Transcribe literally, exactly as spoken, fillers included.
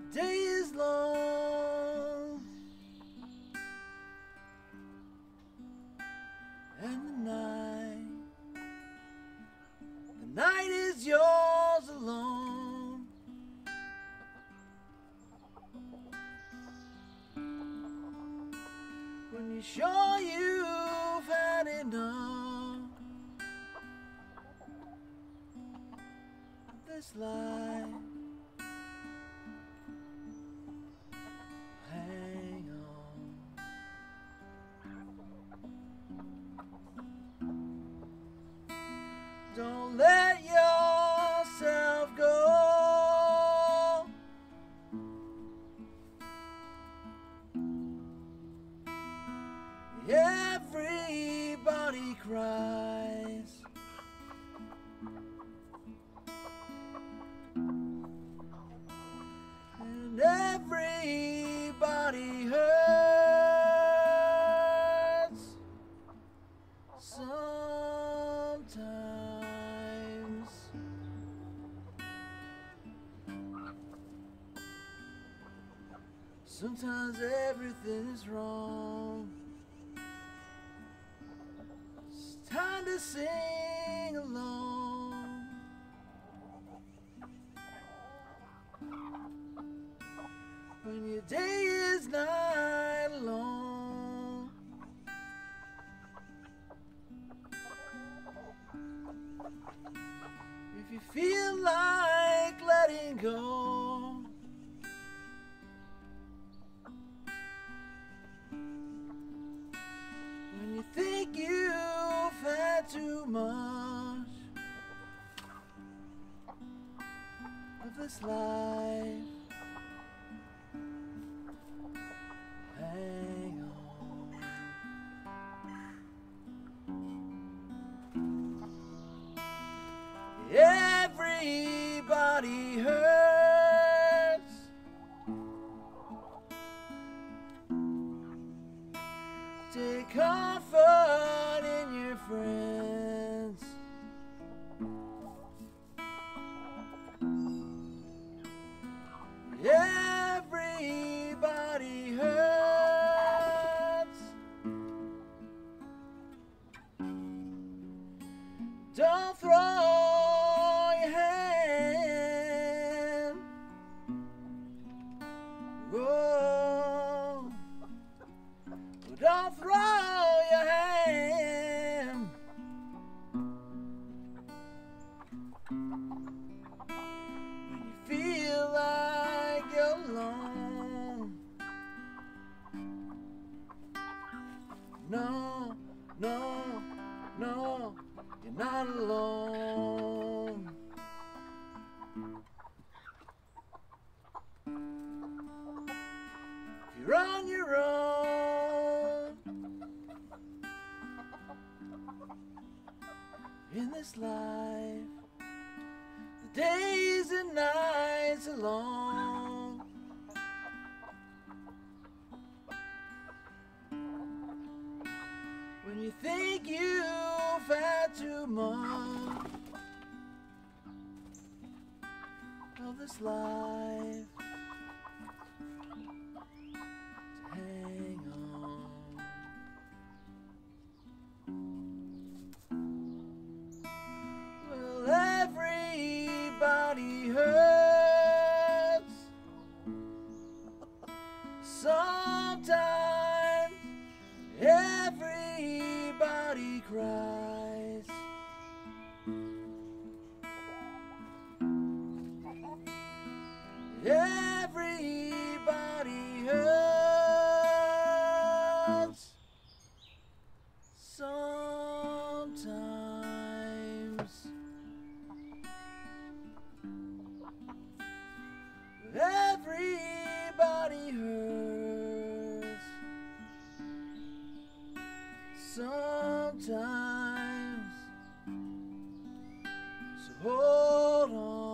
The day is long and the night, the night is yours alone. When you're sure you've had enough of this life, hang on. Don't let yourself go. Everybody cries, and everybody hurts sometimes. Sometimes everything is wrong. It's time to sing along. When your day is night long, if you feel like letting go, when you think you've had too much of this life, hang on. Everybody hurts. Take comfort in your friends. Everybody hurts. Don't throw your hand. Whoa. Don't throw your hand. When you feel like you're alone. No, no, no, you're not alone. If you're on your own in this life, the days and nights are long. When you think you've had too much of this life, to hang on. Well, everybody hurts sometimes. Everybody cries. Everybody hurts sometimes. Everybody hurts sometimes. So hold on.